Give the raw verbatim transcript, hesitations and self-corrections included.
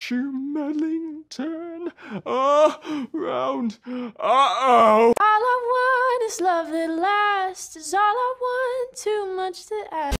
you meddling turn around. Uh-oh! All I want is love that lasts. Is all I want, too much to ask.